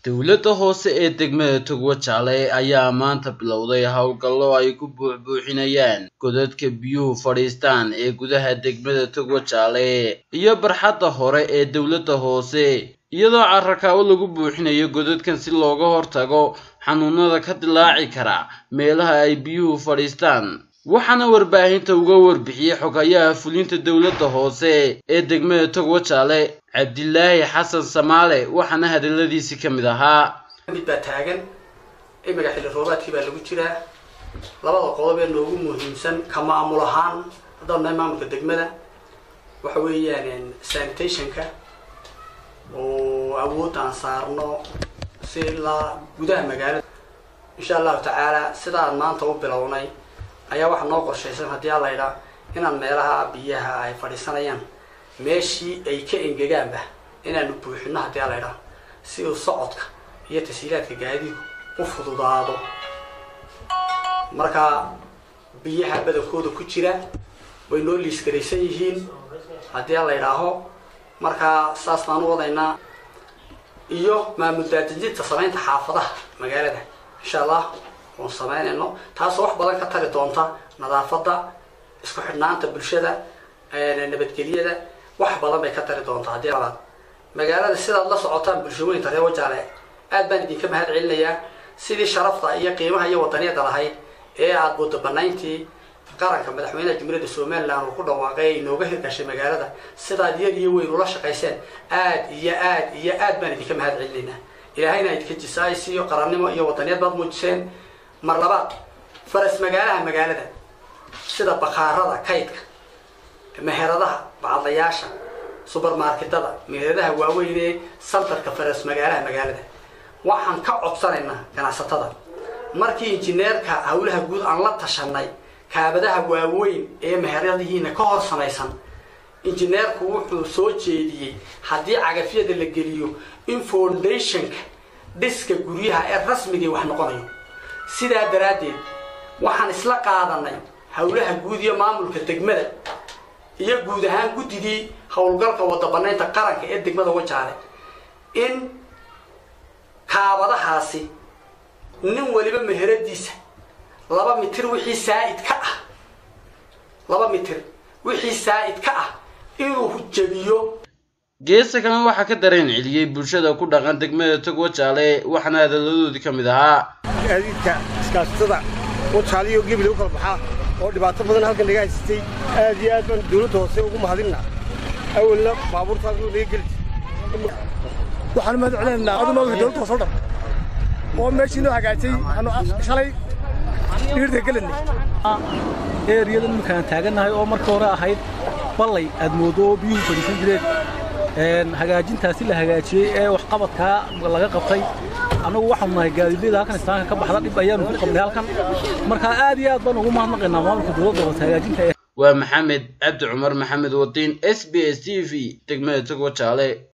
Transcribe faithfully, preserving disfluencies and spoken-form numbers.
dawladda hoose ee degmada Togwajale ayaa maanta bilowday hawlgallo ay ku buuxbuuxinayaan godadka biyuhu fadhiistaan ee gudaha degmada Togwajale iyo barxadda hore ee dawladda hoose iyadoo carrakaabo lagu buuxinayo godadkan si looga hortago xanuunada ka dilaaci kara meelaha ay biyuhu fadhiistaan waxaana warbaahinta uga warbixiyay xogayaha fulinta dawladda hoose ee degmada Togwajale Abdullaahi Xasan Samaale waxaana hadaladiisi kamid ahaa mid ba taagan imiga xilli roobaadkii baa lagu jiraa labada qodob ee noogu muhiimsan kama amul ahaan hadana maamulka degmada waxa weeyaan sanitationka oo awood aan saarno si la gudaha magaalada insha Allah taala sida maanta u bilownay ayaa wax noo qorshaysan hadii la yiraahdo inaan meelaha biyaha ay fadhiisanayaan meeshii ay ka engegaanba inaan buuxino hadii la yiraahdo si uu socodka iyo tasiilaadka gaadiidku u fududaado marka biyaha badankooda ku jira way noo liiskaraysan yihiin hadii la yiraahdo marka saas baan u wadaynaa iyo maamul daadinta samaynta xaafadaha magaalada insha Allah oo sameynayno taas wax badan ka tari doonta nadaafadda isku xidhnaanta bulshada ee nabadgelyada wax badan bay ka tari doonta hadii aad magaalada sida la socotaan bulshooyinka reer Wajale aad baan idinka mahad celinayaa sidii sharafta iyo qiimaha iyo wadaniyada lahayd ee aad wada banayntii qaranka madaxweynaha Jamhuuriyadda Soomaaliland oo ku dhawaaqay inooga hirgashay magaalada sida yar iyo weyn ula shaqeyseen aad iyo aad iyo aad baan idinka mahad celinaynaa ilaahayna idinka jisaaysiyo qarannimo iyo wadaniyad baad muujiseen mar labaad faras magaalaha magaalada sida baqaarada kaydka meheradaha bacdayaasha supermarketada meheradaha waaweyn ee santarka faras magaalaha magaalada waxaan ka codsanaynaa ganacsatada markii injineerka hawlaha guud aan la tashanay kaabadaha waaweyn ee meheradihiina ka hor samaysan injineerku wuxuu soo jeediyay hadii cagafyada la geliyo in foundationka dhiska guryaha ee rasmiga wax noqonayo sidaa daraadeed waxaan isla qaadanay hawlaha guud iyo maamulka degmada iyo guud ahaan guddigii hawlgalka wada banaynta qaranka ee degmada Wajale in kaabadahaasi nin waliba meheradiisa laba mitir wixii saa'id ka ah laba mitir wixii saa'id ka ah inuu jabiyo geeska kale waxa ka dareen ciliyay bulshada ku dhaqan degmada Togwajale waxaana hadaladoodii kamid ahaa gaadiidka iskaashatada Wajale iyo Gabil u kala baxaa oo dhibaato badan halkan laga haystay aad iyo aad baan dawladda hoose ugu mahadinaa awalna baabuurta lagu leeyahay waxaan ma ducleynaa aduna dawladda hoose dhan oo meeshii noo hagaajay anu shalay dhirta galanay eeriyada markaan taaganahay oo markii hore ahayd ballay aad moodo biyuhu fadhiisan jireen een hagaajintaasi la hagaajiyay ee wax qabadka laga qabtay anagu waxaan nahay gaadiidada halkan istaanka ka baxda dib ayaan ku qabnay halkan marka aad iyo aad baan ugu mahadnaqaynaa maamulka dawladda oo hagaajinta waa Maxamed Abdi Cumar Maxamed Wadiin S B S T V degmada Togwajale.